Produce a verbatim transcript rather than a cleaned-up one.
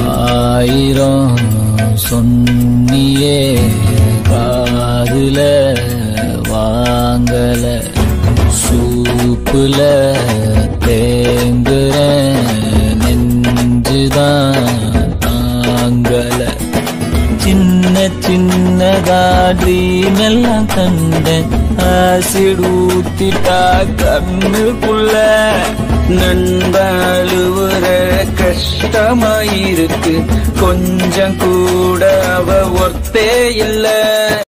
ஆயிரம் சொன்னியே காதுல வாங்கல சூப்புல தேங்குற நெஞ்சுதான் தாங்கல சின்ன சின்னதா ட்ரீம் எல்லாம் கண்டேன் ஆசிட் ஊத்திட்டா கண்ணுக்குள்ள நண்பழுவுற கஷ்டமாயிருக்கு கொஞ்சம் கூட அவ ஒர்த்தே இல்ல